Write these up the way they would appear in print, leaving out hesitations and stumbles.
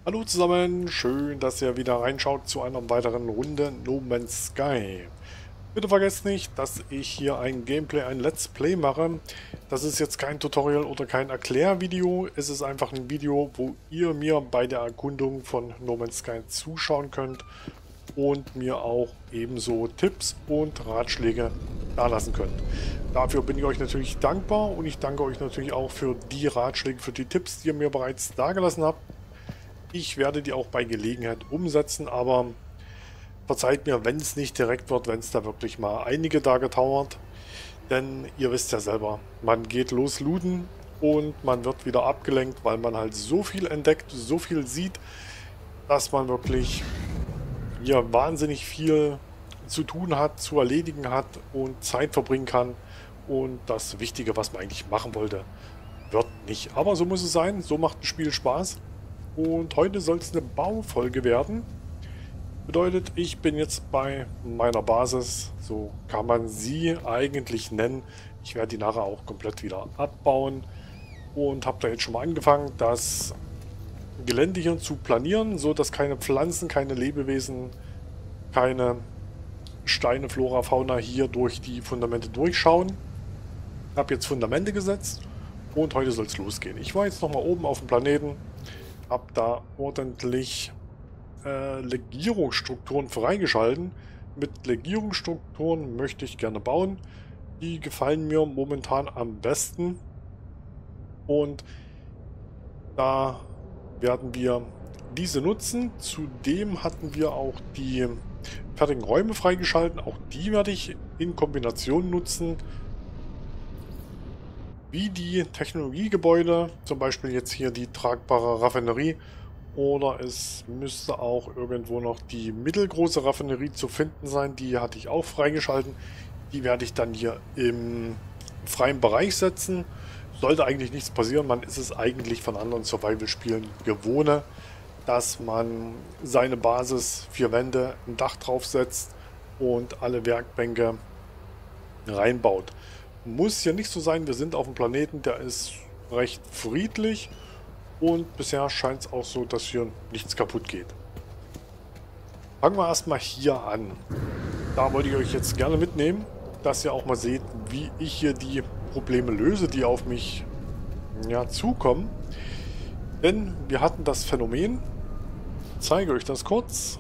Hallo zusammen, schön, dass ihr wieder reinschaut zu einer weiteren Runde No Man's Sky. Bitte vergesst nicht, dass ich hier ein Gameplay, ein Let's Play mache. Das ist jetzt kein Tutorial oder kein Erklärvideo, es ist einfach ein Video, wo ihr mir bei der Erkundung von No Man's Sky zuschauen könnt und mir auch ebenso Tipps und Ratschläge dalassen könnt. Dafür bin ich euch natürlich dankbar und ich danke euch natürlich auch für die Ratschläge, für die Tipps, die ihr mir bereits dagelassen habt. Ich werde die auch bei Gelegenheit umsetzen, aber verzeiht mir, wenn es nicht direkt wird, wenn es da wirklich mal einige Tage dauert. Denn ihr wisst ja selber, man geht los looten und man wird wieder abgelenkt, weil man halt so viel entdeckt, so viel sieht, dass man wirklich hier wahnsinnig viel zu tun hat, zu erledigen hat und Zeit verbringen kann. Und das Wichtige, was man eigentlich machen wollte, wird nicht. Aber so muss es sein, so macht ein Spiel Spaß. Und heute soll es eine Baufolge werden. Bedeutet, ich bin jetzt bei meiner Basis, so kann man sie eigentlich nennen. Ich werde die nachher auch komplett wieder abbauen und habe da jetzt schon mal angefangen, das Gelände hier zu planieren, so dass keine Pflanzen, keine Lebewesen, keine Steine, Flora, Fauna hier durch die Fundamente durchschauen. Ich habe jetzt Fundamente gesetzt und heute soll es losgehen. Ich war jetzt nochmal oben auf dem Planeten, habe da ordentlich Legierungsstrukturen freigeschalten. Mit Legierungsstrukturen möchte ich gerne bauen. Die gefallen mir momentan am besten. Und da werden wir diese nutzen. Zudem hatten wir auch die fertigen Räume freigeschalten. Auch die werde ich in Kombination nutzen. Wie die Technologiegebäude, zum Beispiel jetzt hier die tragbare Raffinerie. Oder es müsste auch irgendwo noch die mittelgroße Raffinerie zu finden sein. Die hatte ich auch freigeschalten. Die werde ich dann hier im freien Bereich setzen. Sollte eigentlich nichts passieren. Man ist es eigentlich von anderen Survival-Spielen gewohnt, dass man seine Basis, 4 Wände, ein Dach draufsetzt und alle Werkbänke reinbaut. Muss hier nicht so sein. Wir sind auf dem Planeten, der ist recht friedlich. Und bisher scheint es auch so, dass hier nichts kaputt geht. Fangen wir erstmal hier an. Da wollte ich euch jetzt gerne mitnehmen, dass ihr auch mal seht, wie ich hier die Probleme löse, die auf mich zukommen. Denn wir hatten das Phänomen, ich zeige euch das kurz.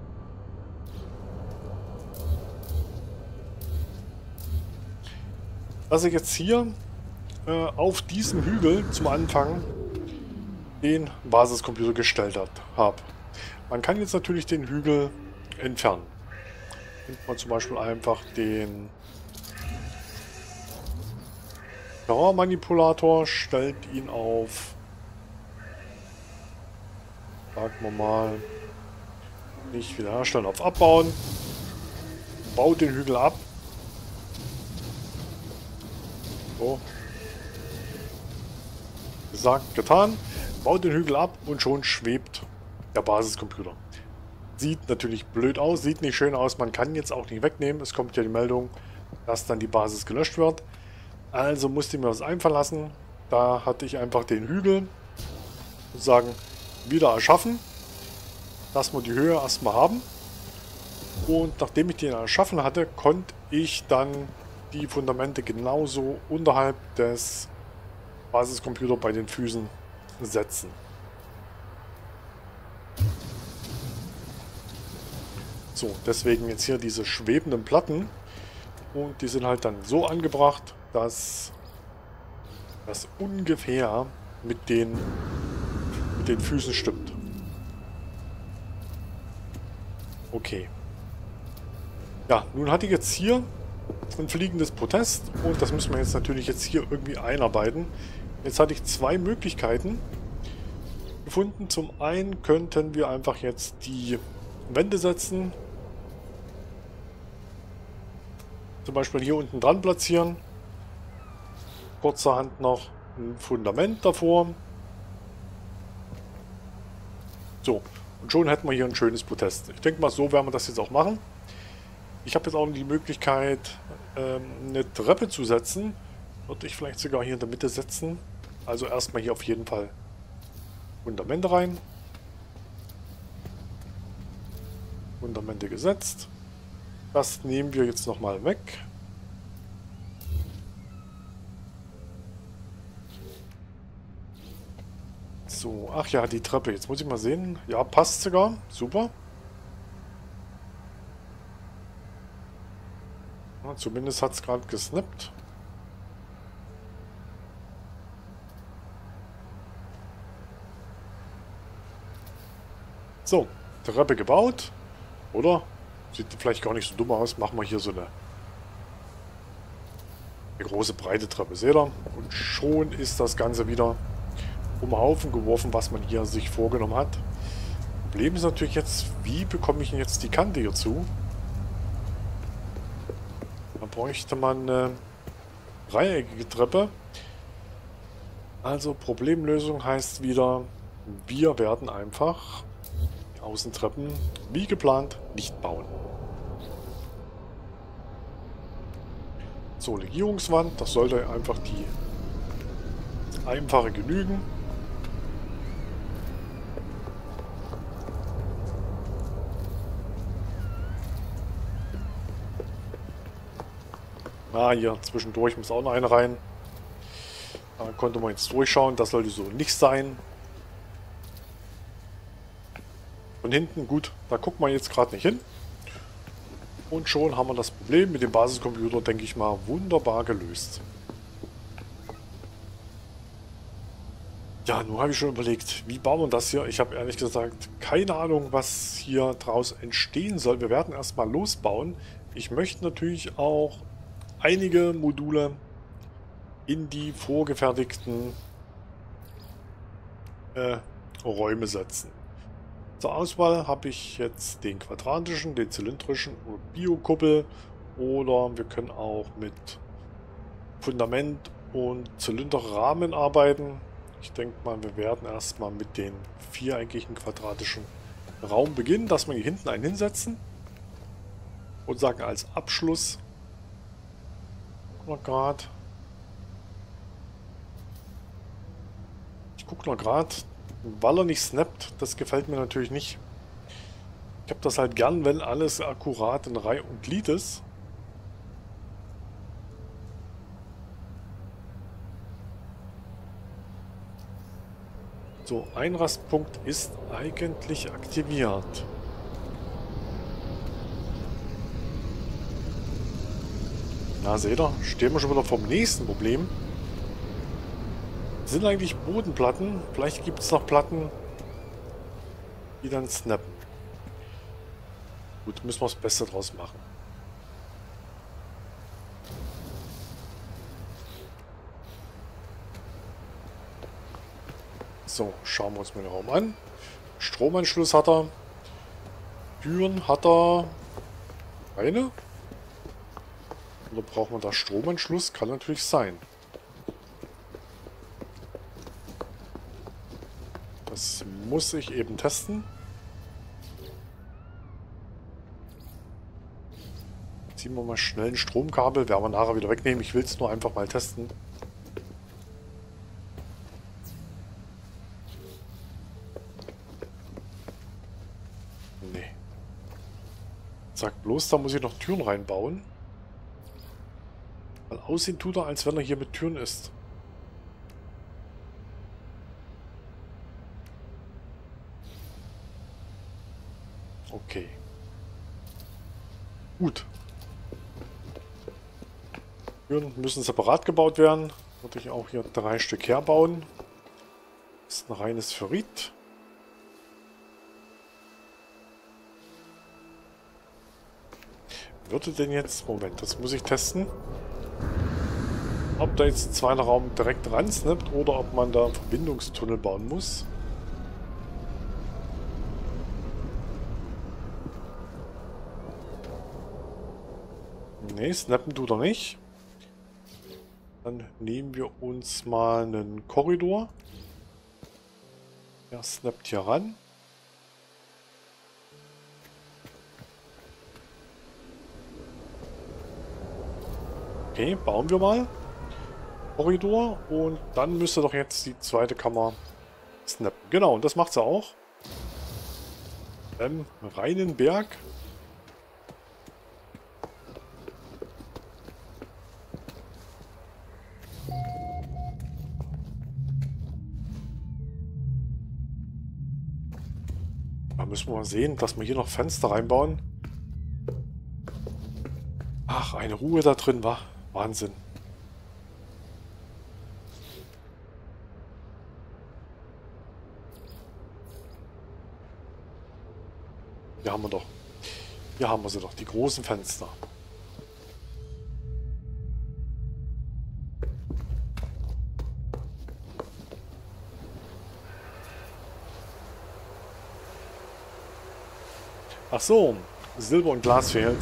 Dass ich jetzt hier auf diesem Hügel zum Anfang den Basiscomputer gestellt habe. Man kann jetzt natürlich den Hügel entfernen. Nimmt man zum Beispiel einfach den Terrain-Manipulator, stellt ihn auf, sagen wir mal, nicht wiederherstellen, auf Abbauen, baut den Hügel ab. So. Gesagt, getan. Baut den Hügel ab und schon schwebt der Basiscomputer. Sieht natürlich blöd aus, sieht nicht schön aus. Man kann jetzt auch nicht wegnehmen. Es kommt ja die Meldung, dass dann die Basis gelöscht wird. Also musste ich mir was einfallen lassen. Da hatte ich einfach den Hügel sozusagen wieder erschaffen, dass wir die Höhe erstmal haben. Und nachdem ich den erschaffen hatte, konnte ich dann die Fundamente genauso unterhalb des Basiscomputers bei den Füßen setzen. So, deswegen jetzt hier diese schwebenden Platten und die sind halt dann so angebracht, dass das ungefähr mit den Füßen stimmt. Okay. Ja, nun hatte ich jetzt hier ein fliegendes Protest und das müssen wir jetzt natürlich jetzt hier irgendwie einarbeiten. Jetzt hatte ich 2 Möglichkeiten gefunden. Zum einen könnten wir einfach jetzt die Wände setzen. Zum Beispiel hier unten dran platzieren. Kurzerhand noch ein Fundament davor. So, und schon hätten wir hier ein schönes Protest. Ich denke mal, so werden wir das jetzt auch machen. Ich habe jetzt auch die Möglichkeit, eine Treppe zu setzen. Würde ich vielleicht sogar hier in der Mitte setzen. Also erstmal hier auf jeden Fall Fundamente rein. Fundamente gesetzt. Das nehmen wir jetzt nochmal weg. So, ach ja, die Treppe. Jetzt muss ich mal sehen. Ja, passt sogar. Super. Ja, zumindest hat es gerade gesnappt. So, Treppe gebaut. Oder? Sieht vielleicht gar nicht so dumm aus. Machen wir hier so eine große, breite Treppe. Seht ihr? Und schon ist das Ganze wieder um den Haufen geworfen, was man hier sich vorgenommen hat. Problem ist natürlich jetzt, wie bekomme ich denn jetzt die Kante hierzu? Da bräuchte man eine dreieckige Treppe. Also Problemlösung heißt wieder, wir werden einfach die Außentreppen wie geplant nicht bauen. So, Legierungswand, das sollte einfach die einfache genügen. Ah, hier zwischendurch muss auch noch eine rein. Da konnte man jetzt durchschauen. Das sollte so nicht sein. Von hinten, gut, da guckt man jetzt gerade nicht hin. Und schon haben wir das Problem mit dem Basiscomputer, denke ich mal, wunderbar gelöst. Ja, nun habe ich schon überlegt, wie bauen wir das hier? Ich habe ehrlich gesagt keine Ahnung, was hier draus entstehen soll. Wir werden erstmal losbauen. Ich möchte natürlich auch einige Module in die vorgefertigten Räume setzen. Zur Auswahl habe ich jetzt den quadratischen, den zylindrischen oder Biokuppel, oder wir können auch mit Fundament und Zylinderrahmen arbeiten. Ich denke mal, wir werden erstmal mit den viereckigen quadratischen Raum beginnen, dass wir hier hinten einen hinsetzen und sagen als Abschluss gerade. Ich gucke noch gerade, weil er nicht snappt, das gefällt mir natürlich nicht. Ich habe das halt gern, wenn alles akkurat in Reihe und Glied ist. So, Einrastpunkt ist eigentlich aktiviert. Na, seht ihr, stehen wir schon wieder vom nächsten Problem. Sind eigentlich Bodenplatten. Vielleicht gibt es noch Platten, die dann snappen. Gut, müssen wir das Beste draus machen. So, schauen wir uns mal den Raum an. Stromanschluss hat er. Türen hat er. Eine? Oder braucht man da Stromanschluss? Kann natürlich sein. Das muss ich eben testen. Ziehen wir mal schnell ein Stromkabel. Werden wir nachher wieder wegnehmen. Ich will es nur einfach mal testen. Nee. Sagt bloß, da muss ich noch Türen reinbauen. Weil aussehen tut er, als wenn er hier mit Türen ist. Okay. Gut. Türen müssen separat gebaut werden. Würde ich auch hier 3 Stück herbauen. Das ist ein reines Ferrit. Würde denn jetzt... Moment, das muss ich testen. Ob da jetzt ein zweiter Raum direkt ran snappt oder ob man da einen Verbindungstunnel bauen muss. Ne, snappen tut er nicht. Dann nehmen wir uns mal einen Korridor. Der snappt hier ran. Okay, bauen wir mal. Korridor und dann müsste doch jetzt die zweite Kammer snappen. Genau, und das macht sie auch. Reinen Berg. Da müssen wir mal sehen, dass wir hier noch Fenster reinbauen. Ach, eine Ruhe da drin war. Wahnsinn. Hier haben wir doch. Hier haben wir sie doch, die großen Fenster. Ach so, Silber und Glas fehlt.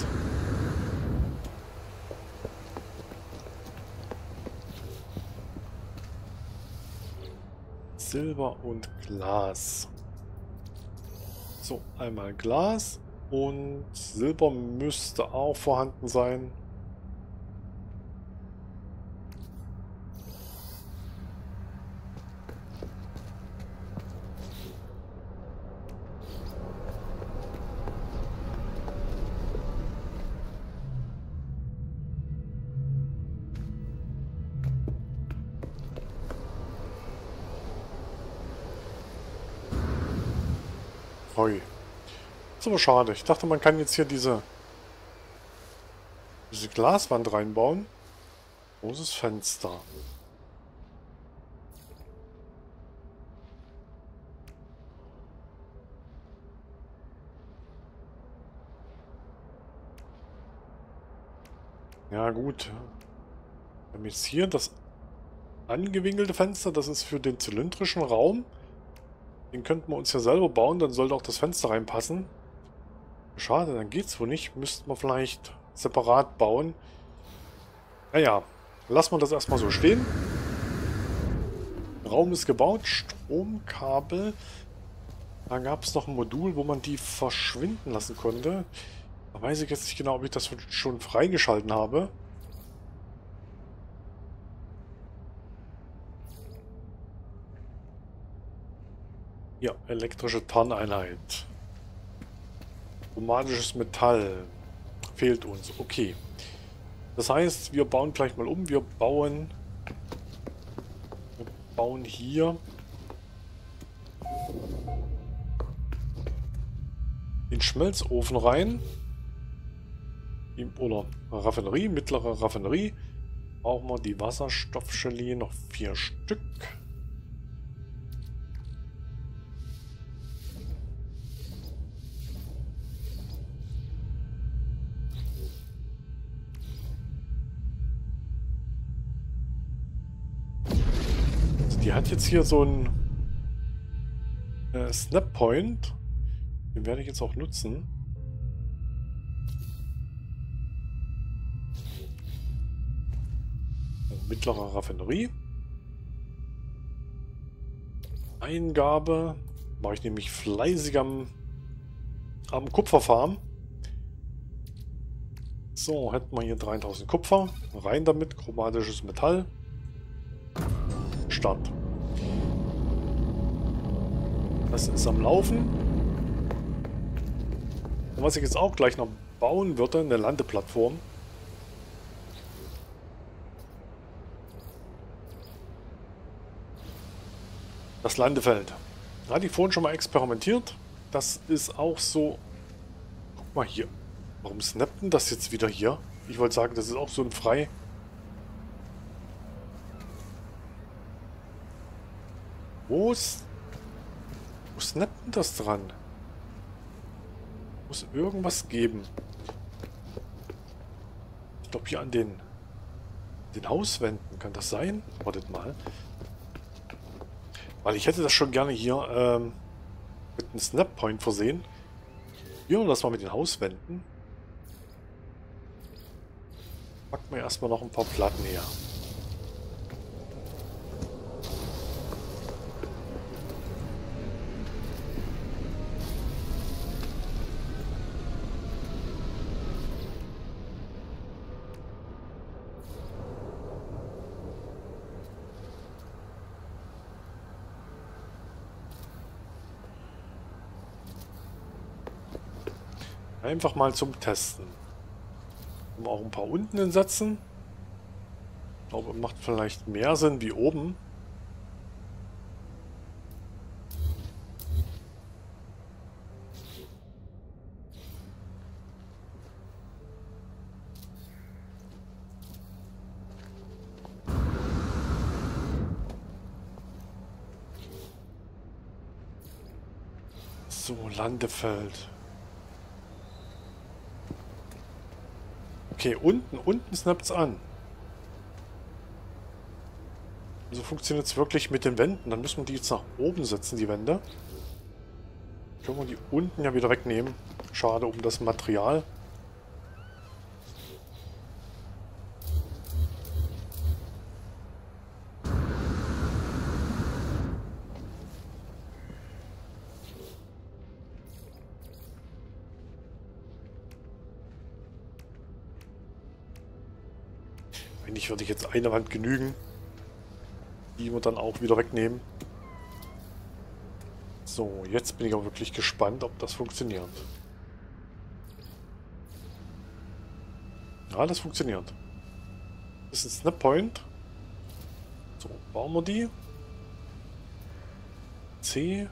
Silber und Glas. So, einmal Glas und Silber müsste auch vorhanden sein. Heu. Ist aber schade. Ich dachte, man kann jetzt hier diese Glaswand reinbauen. Großes Fenster. Ja gut. Wir haben jetzt hier das angewinkelte Fenster. Das ist für den zylindrischen Raum. Den könnten wir uns ja selber bauen. Dann sollte auch das Fenster reinpassen. Schade, dann geht's wohl nicht. Müssten wir vielleicht separat bauen. Naja, lassen wir das erstmal so stehen. Raum ist gebaut. Stromkabel. Da gab es noch ein Modul, wo man die verschwinden lassen konnte. Da weiß ich jetzt nicht genau, ob ich das schon freigeschalten habe. Ja, elektrische Tarneinheit. Chromatisches Metall. Fehlt uns. Okay. Das heißt, wir bauen gleich mal um. Wir bauen hier den Schmelzofen rein. Oder Raffinerie, mittlere Raffinerie. Brauchen wir die Wasserstoffgelee, noch 4 Stück. Die hat jetzt hier so einen Snap Point. Den werde ich jetzt auch nutzen. Mittlere Raffinerie. Eingabe. Mache ich nämlich fleißig am Kupferfarm. So, hätten wir hier 3000 Kupfer. Rein damit, chromatisches Metall. Start. Das ist am Laufen. Und was ich jetzt auch gleich noch bauen würde, eine Landeplattform. Das Landefeld. Da hatte ich vorhin schon mal experimentiert. Das ist auch so... Guck mal hier. Warum snappt denn das jetzt wieder hier? Ich wollte sagen, das ist auch so ein frei... Wo snappt denn das dran? Muss irgendwas geben. Ich glaube hier an den Hauswänden. Kann das sein? Wartet mal. Weil ich hätte das schon gerne hier mit einem Snap Point versehen. Hier, das mal mit den Hauswänden. Packen wir erstmal noch ein paar Platten her. Einfach mal zum Testen. Und auch ein paar unten hinsetzen. Ich glaube, macht vielleicht mehr Sinn wie oben. So, Landefeld. Okay, unten snappt's an. Also funktioniert es wirklich mit den Wänden. Dann müssen wir die jetzt nach oben setzen, die Wände. Können wir die unten ja wieder wegnehmen. Schade um das Material. Eigentlich würde ich jetzt eine Wand genügen. Die wir dann auch wieder wegnehmen. So, jetzt bin ich auch wirklich gespannt, ob das funktioniert. Ja, das funktioniert. Das ist ein Snap Point. So, bauen wir die. C.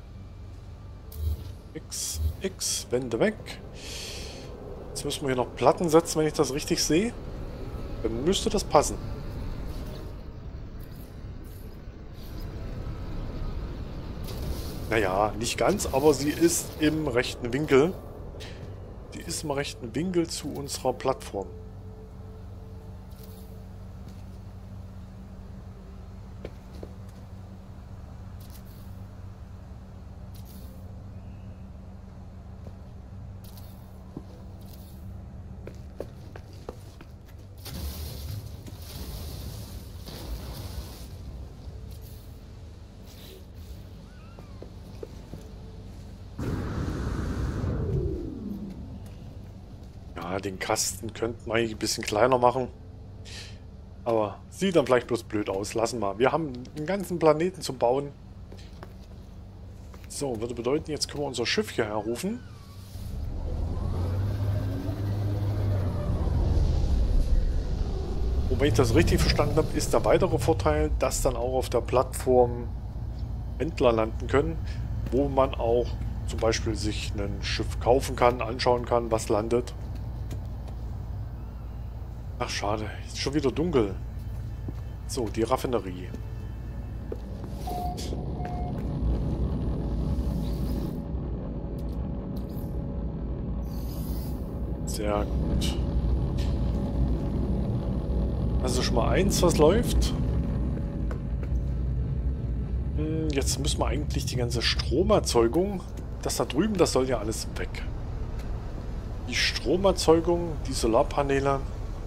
X. X. Wände weg. Jetzt müssen wir hier noch Platten setzen, wenn ich das richtig sehe. Dann müsste das passen. Naja, nicht ganz, aber sie ist im rechten Winkel. Die ist im rechten Winkel zu unserer Plattform. Ja, den Kasten könnten wir eigentlich ein bisschen kleiner machen. Aber sieht dann vielleicht bloß blöd aus. Lassen wir. Wir haben einen ganzen Planeten zum Bauen. So, würde bedeuten, jetzt können wir unser Schiff hierher rufen. Und wenn ich das richtig verstanden habe, ist der weitere Vorteil, dass dann auch auf der Plattform Händler landen können, wo man auch zum Beispiel sich ein Schiff kaufen kann, anschauen kann, was landet. Ach, schade. Ist schon wieder dunkel. So, die Raffinerie. Sehr gut. Also schon mal eins, was läuft. Jetzt müssen wir eigentlich die ganze Stromerzeugung... Das da drüben, das soll ja alles weg. Die Stromerzeugung, die Solarpaneele...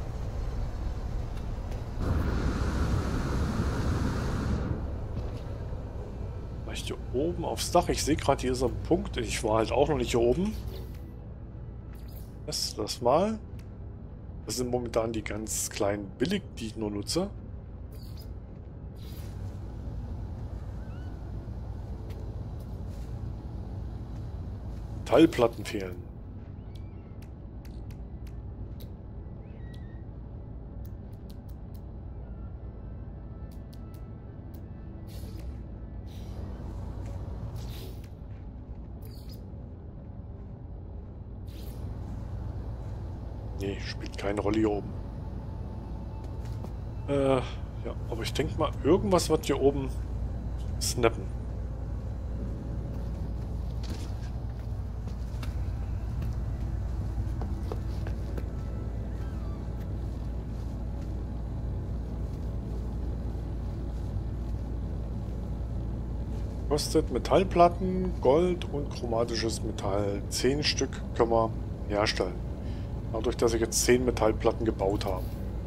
Vielleicht hier oben aufs Dach. Ich sehe gerade, hier ist ein Punkt. Ich war halt auch noch nicht hier oben. Das mal. Das sind momentan die ganz kleinen billig, die ich nur nutze. Metallplatten fehlen. Nee, spielt keine Rolle hier oben. Ja, aber ich denke mal, irgendwas wird hier oben snappen. Kostet Metallplatten, Gold und chromatisches Metall. 10 Stück können wir herstellen. Dadurch, dass ich jetzt 10 Metallplatten gebaut habe.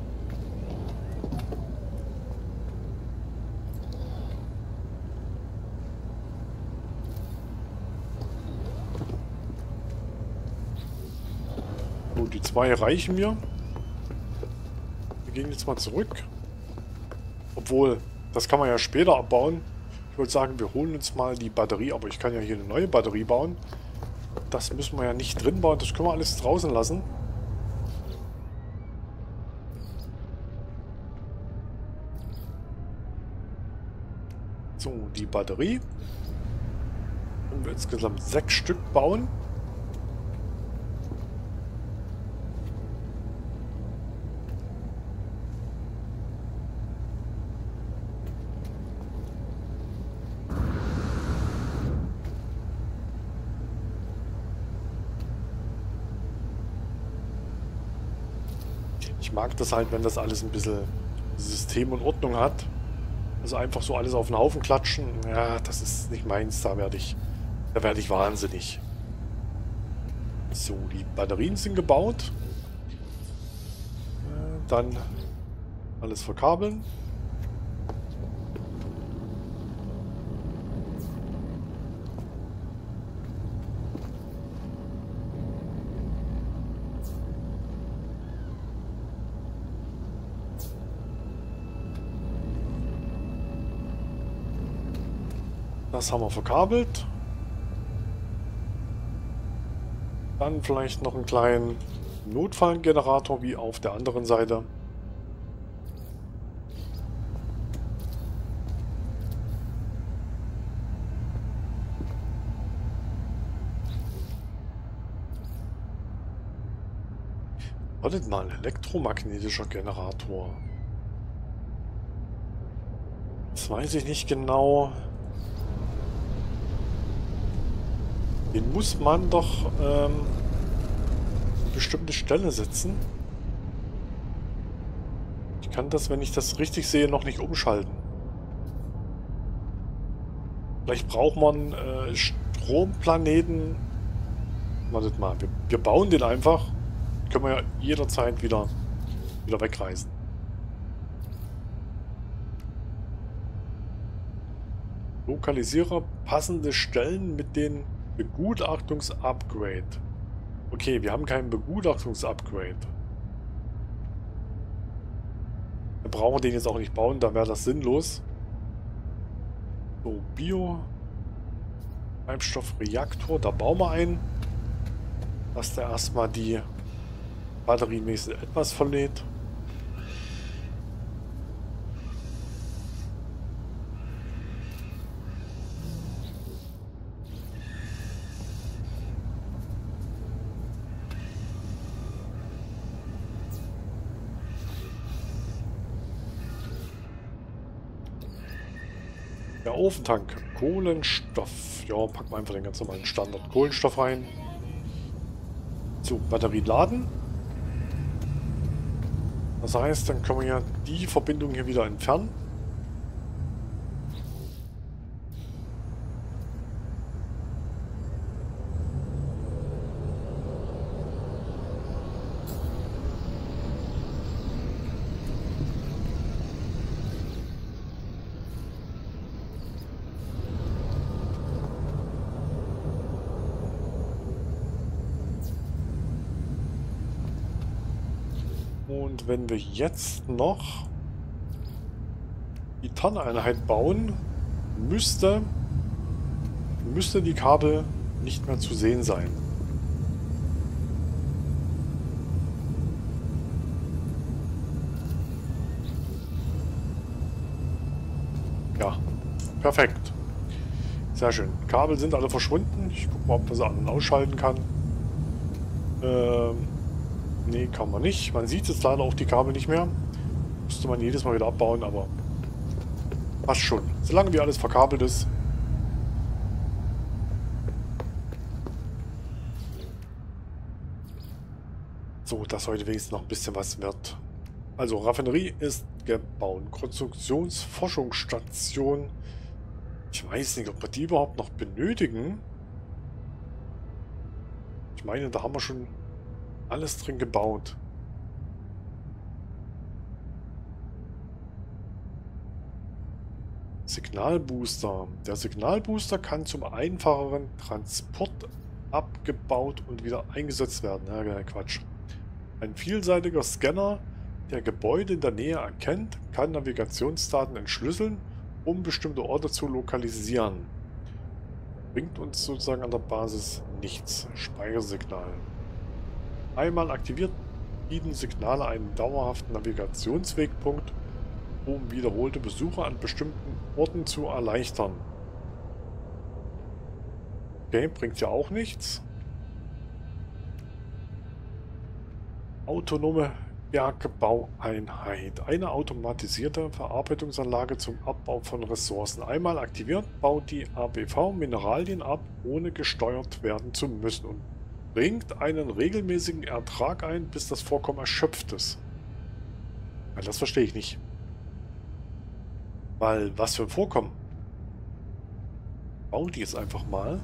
So, die 2 reichen mir. Wir gehen jetzt mal zurück. Obwohl, das kann man ja später abbauen. Ich wollte sagen, wir holen uns mal die Batterie, aber ich kann ja hier eine neue Batterie bauen. Das müssen wir ja nicht drin bauen, das können wir alles draußen lassen. So, die Batterie. Und wir insgesamt 6 Stück bauen. Ich mag das halt, wenn das alles ein bisschen System und Ordnung hat. Also einfach so alles auf den Haufen klatschen, ja, das ist nicht meins, da werde ich wahnsinnig. So, die Batterien sind gebaut. Dann alles verkabeln. Das haben wir verkabelt. Dann vielleicht noch einen kleinen Notfallgenerator wie auf der anderen Seite. Wartet mal, elektromagnetischer Generator. Das weiß ich nicht genau. Den muss man doch eine bestimmte Stelle setzen. Ich kann das, wenn ich das richtig sehe, noch nicht umschalten. Vielleicht braucht man Stromplaneten. Wartet mal, wir bauen den einfach. Können wir ja jederzeit wieder wegreisen. Lokalisiere passende Stellen mit den Begutachtungs-Upgrade. Okay, wir haben keinen Begutachtungs-Upgrade. Wir brauchen den jetzt auch nicht bauen, da wäre das sinnlos. So, Treibstoffreaktor, da bauen wir einen. Dass der erstmal die batteriemäßig etwas verlädt. Der Ofentank, Kohlenstoff. Ja, packen wir einfach den ganz normalen Standard Kohlenstoff rein. So, Batterie laden. Das heißt, dann können wir ja die Verbindung hier wieder entfernen. Und wenn wir jetzt noch die Tarneinheit bauen, müsste die Kabel nicht mehr zu sehen sein. Ja, perfekt. Sehr schön. Kabel sind alle verschwunden. Ich gucke mal, ob man sie an- und ausschalten kann. Nee, kann man nicht. Man sieht jetzt leider auch die Kabel nicht mehr. Müsste man jedes Mal wieder abbauen, aber passt schon. Solange wie alles verkabelt ist. So, dass heute wenigstens noch ein bisschen was wird. Also, Raffinerie ist gebaut. Konstruktionsforschungsstation. Ich weiß nicht, ob wir die überhaupt noch benötigen. Ich meine, da haben wir schon alles drin gebaut. Signalbooster. Der Signalbooster kann zum einfacheren Transport abgebaut und wieder eingesetzt werden. Ja, Quatsch. Ein vielseitiger Scanner, der Gebäude in der Nähe erkennt, kann Navigationsdaten entschlüsseln, um bestimmte Orte zu lokalisieren. Bringt uns sozusagen an der Basis nichts. Speichersignal. Einmal aktiviert, bieten Signale einen dauerhaften Navigationswegpunkt, um wiederholte Besuche an bestimmten Orten zu erleichtern. Okay, bringt ja auch nichts. Autonome Bergbaueinheit. Eine automatisierte Verarbeitungsanlage zum Abbau von Ressourcen. Einmal aktiviert, baut die ABV Mineralien ab, ohne gesteuert werden zu müssen und bringt einen regelmäßigen Ertrag ein, bis das Vorkommen erschöpft ist. Ja, das verstehe ich nicht. Weil, was für ein Vorkommen? Bau die jetzt einfach mal.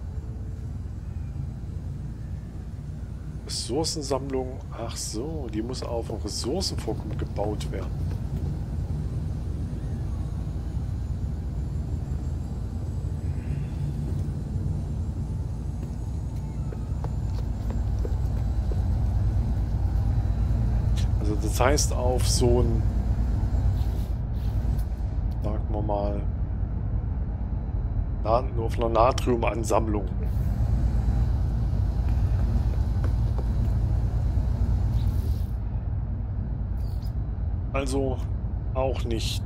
Ressourcensammlung. Ach so, die muss auf ein Ressourcenvorkommen gebaut werden. Also das heißt auf so ein, sagen wir mal, auf einer Natriumansammlung. Also auch nicht.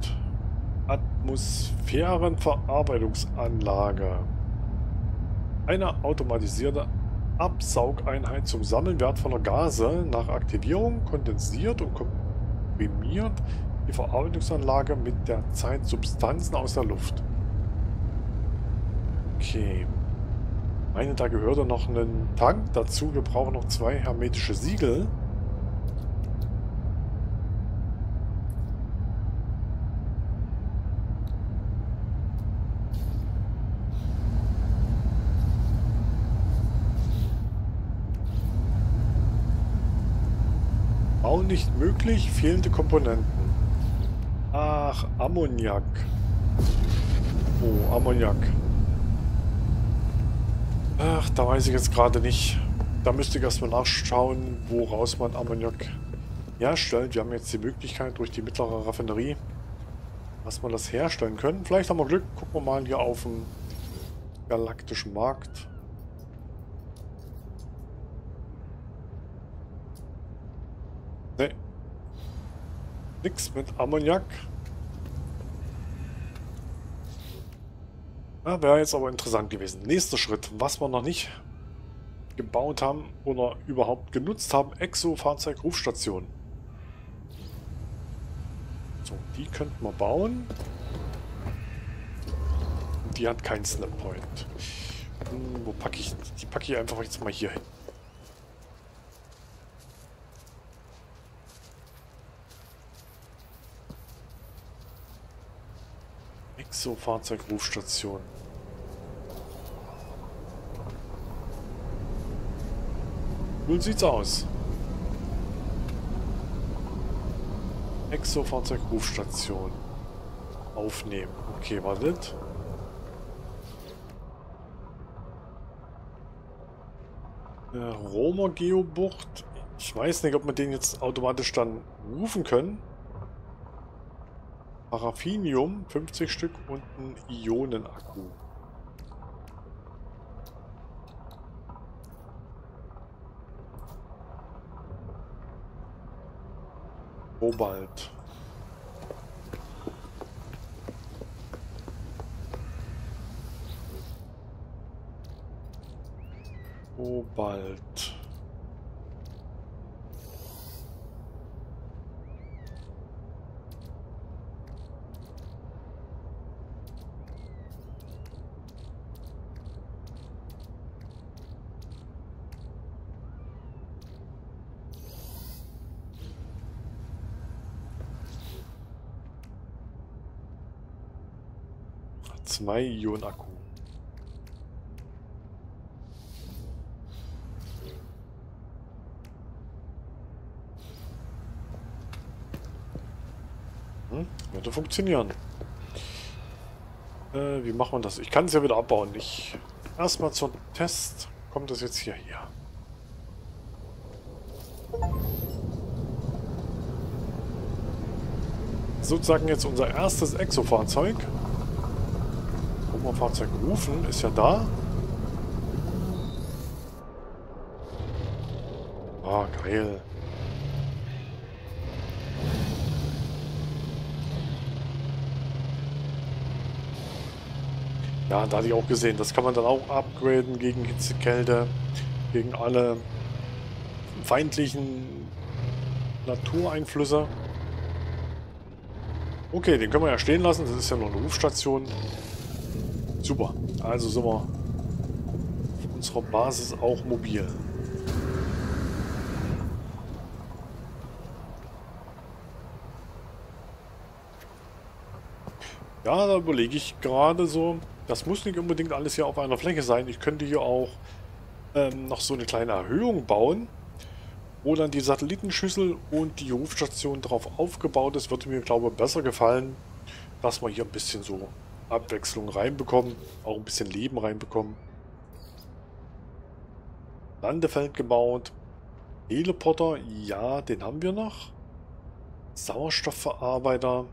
Atmosphärenverarbeitungsanlage. Eine automatisierte Absaugeinheit zum Sammeln wertvoller Gase. Nach Aktivierung kondensiert und komprimiert die Verarbeitungsanlage mit der Zeit Substanzen aus der Luft. Okay. Ich meine, da gehört noch ein Tank dazu. Wir brauchen noch 2 hermetische Siegel. Bau nicht möglich, fehlende Komponenten. Ach, Ammoniak. Oh, Ammoniak. Ach, da weiß ich jetzt gerade nicht. Da müsste ich erstmal nachschauen, woraus man Ammoniak herstellt. Wir haben jetzt die Möglichkeit durch die mittlere Raffinerie, dass wir das herstellen können. Vielleicht haben wir Glück. Gucken wir mal hier auf dem galaktischen Markt. Ne. Nix mit Ammoniak. Ja, wäre jetzt aber interessant gewesen. Nächster Schritt, was wir noch nicht gebaut haben oder überhaupt genutzt haben, Exo-Fahrzeug-Rufstation. So, die könnten wir bauen. Und die hat keinen Snap-Point. Wo packe ich die? Die packe ich einfach jetzt mal hier hin. Exo-Fahrzeug-Rufstation. Cool sieht's aus. Exo-Fahrzeug-Rufstation. Aufnehmen. Okay, wartet. Romer Geobucht. Ich weiß nicht, ob wir den jetzt automatisch dann rufen können. Paraffinium, 50 Stück und ein Ionenakku. Kobalt. Kobalt. Zwei Ionen-Akku. Würde funktionieren. Wie macht man das? Ich kann es ja wieder abbauen. Erstmal zum Test. Kommt das jetzt hierher? Sozusagen jetzt unser erstes Exo-Fahrzeug. Fahrzeug rufen, ist ja da. Ah, geil. Ja, da hatte ich auch gesehen. Das kann man dann auch upgraden gegen Hitzekälte, gegen alle feindlichen Natureinflüsse. Okay, den können wir ja stehen lassen. Das ist ja noch eine Rufstation. Super. Also sind wir auf unserer Basis auch mobil. Ja, da überlege ich gerade so, das muss nicht unbedingt alles hier auf einer Fläche sein. Ich könnte hier auch noch so eine kleine Erhöhung bauen, wo dann die Satellitenschüssel und die Rufstation drauf aufgebaut ist. Würde mir, glaube ich, besser gefallen, dass wir hier ein bisschen so Abwechslung reinbekommen, auch ein bisschen Leben reinbekommen. Landefeld gebaut. Teleporter, ja, den haben wir noch. Sauerstoffverarbeiter.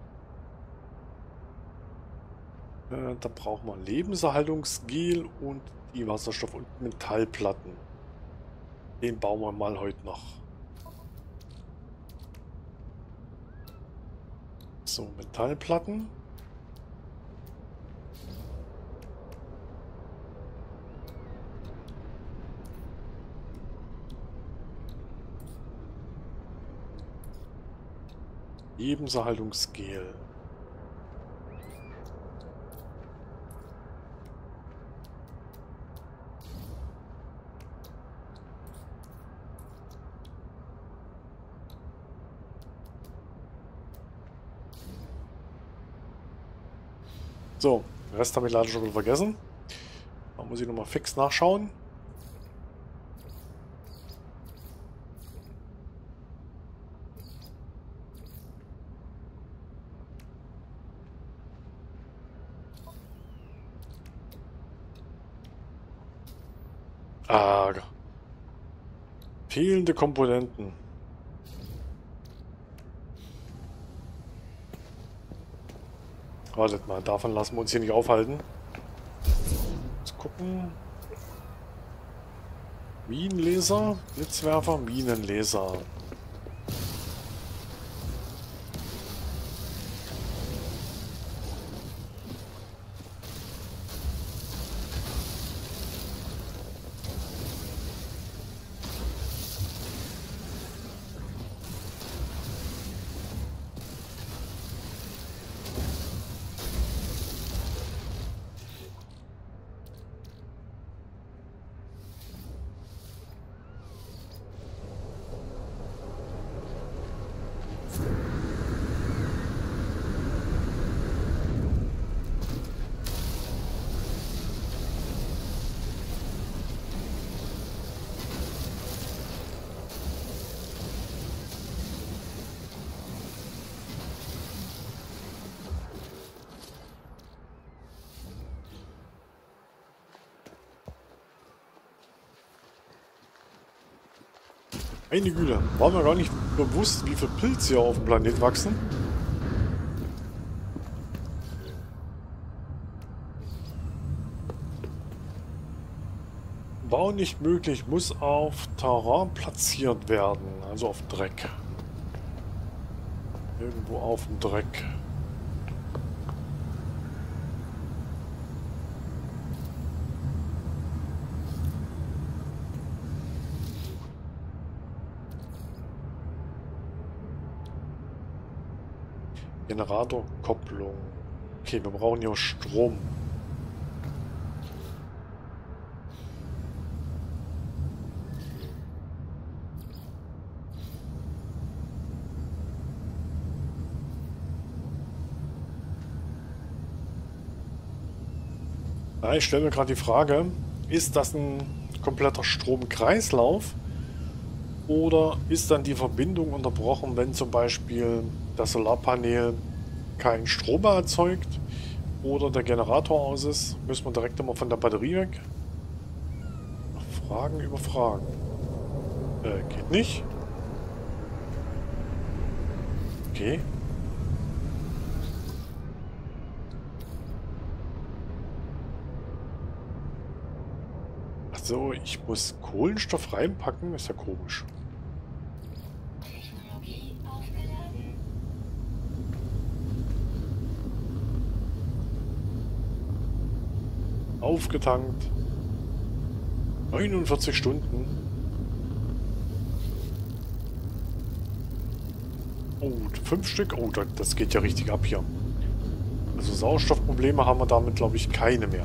Da brauchen wir Lebenserhaltungsgel und die Wasserstoff- und Metallplatten. Den bauen wir mal heute noch. So, Metallplatten. Lebenserhaltungsgel. So, den Rest habe ich leider schon wieder vergessen. Da muss ich nochmal fix nachschauen. Ah, fehlende Komponenten. Wartet mal, davon lassen wir uns hier nicht aufhalten. Let's gucken. Minenlaser, Blitzwerfer, Minenlaser. Meine Güte, war mir gar nicht bewusst, wie viele Pilze hier auf dem Planet wachsen. Bau nicht möglich, muss auf Terrain platziert werden, also auf Dreck. Irgendwo auf dem Dreck. Generatorkopplung. Okay, wir brauchen hier Strom. Ja, ich stelle mir gerade die Frage, ist das ein kompletter Stromkreislauf oder ist dann die Verbindung unterbrochen, wenn zum Beispiel das Solarpanel keinen Strom mehr erzeugt oder der Generator aus ist? Müssen wir direkt immer von der Batterie weg? Fragen über Fragen. Geht nicht. Okay. So, ich muss Kohlenstoff reinpacken, ist ja komisch. Aufgetankt. 49 Stunden. Oh, 5 Stück. Oh, das geht ja richtig ab hier. Also Sauerstoffprobleme haben wir damit, glaube ich, keine mehr.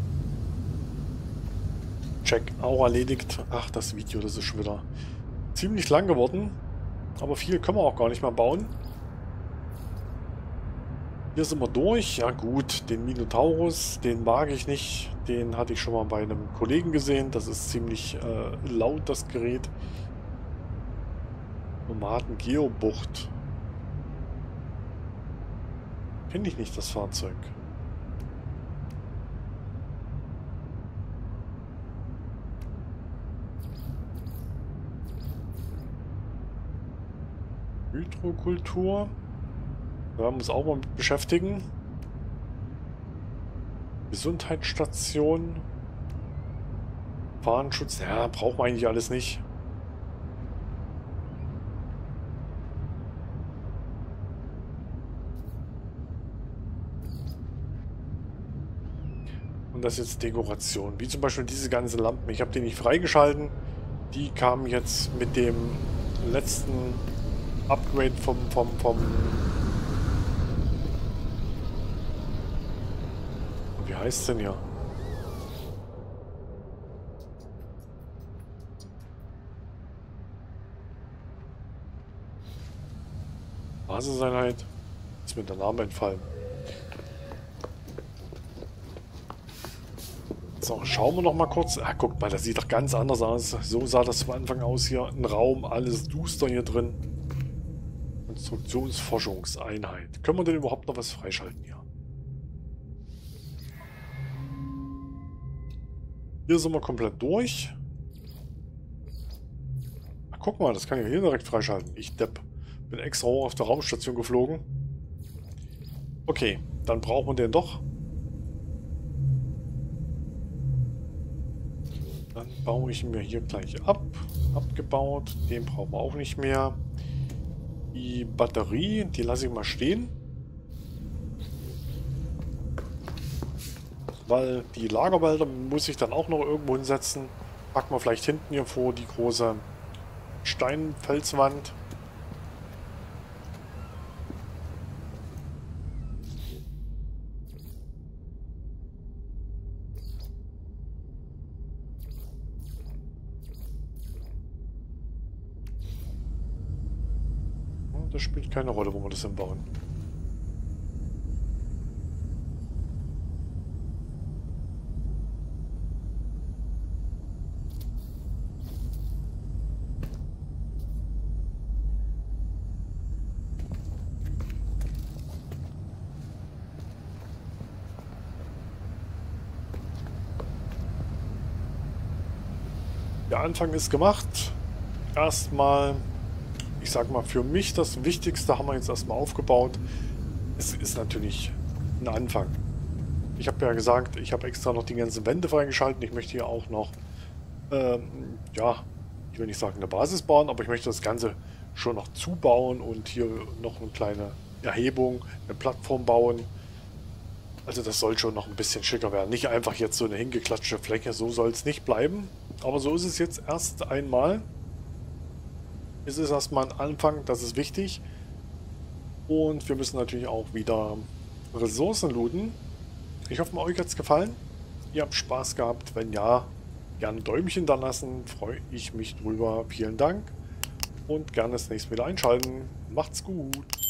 Check auch erledigt. Ach, das Video, das ist schon wieder ziemlich lang geworden. Aber viel können wir auch gar nicht mehr bauen. Hier sind wir durch. Ja gut, den Minotaurus, den mag ich nicht. Den hatte ich schon mal bei einem Kollegen gesehen. Das ist ziemlich laut, das Gerät. Nomaden-Geobucht. Kenne ich nicht, das Fahrzeug. Hydrokultur. Da werden wir uns auch mal mit beschäftigen. Gesundheitsstation. Fahnenschutz. Ja, braucht man eigentlich alles nicht. Und das ist jetzt Dekoration. Wie zum Beispiel diese ganzen Lampen. Ich habe die nicht freigeschalten. Die kamen jetzt mit dem letzten Upgrade vom wie heißt es denn hier? Basiseinheit. Ist mir der Name entfallen. So, schauen wir noch mal kurz. Ah, guckt mal, das sieht doch ganz anders aus. So sah das am Anfang aus hier. Ein Raum, alles duster hier drin. Konstruktionsforschungseinheit. Können wir denn überhaupt noch was freischalten hier? Hier sind wir komplett durch. Ach, guck mal, das kann ich hier direkt freischalten. Ich Depp. Bin extra hoch auf der Raumstation geflogen. Okay, dann brauchen wir den doch. Dann baue ich ihn mir hier gleich ab. Abgebaut. Den brauchen wir auch nicht mehr. Die Batterie, die lasse ich mal stehen. Weil die Lagerwälder muss ich dann auch noch irgendwo hinsetzen. Packen wir vielleicht hinten hier vor die große Steinfelswand. Das spielt keine Rolle, wo wir das hinbauen. Der Anfang ist gemacht. Erstmal, ich sag mal, für mich das Wichtigste haben wir jetzt erstmal aufgebaut. Es ist natürlich ein Anfang. Ich habe ja gesagt, ich habe extra noch die ganzen Wände freigeschaltet. Ich möchte hier auch noch, ja, ich will nicht sagen eine Basis bauen, aber ich möchte das Ganze schon noch zubauen und hier noch eine kleine Erhebung, eine Plattform bauen. Also das soll schon noch ein bisschen schicker werden. Nicht einfach jetzt so eine hingeklatschte Fläche, so soll es nicht bleiben. Aber so ist es jetzt erst einmal. Es ist erstmal ein Anfang, das ist wichtig. Und wir müssen natürlich auch wieder Ressourcen looten. Ich hoffe, euch hat es gefallen. Ihr habt Spaß gehabt. Wenn ja, gerne ein Däumchen da lassen. Freue ich mich drüber. Vielen Dank. Und gerne das nächste Mal wieder einschalten. Macht's gut.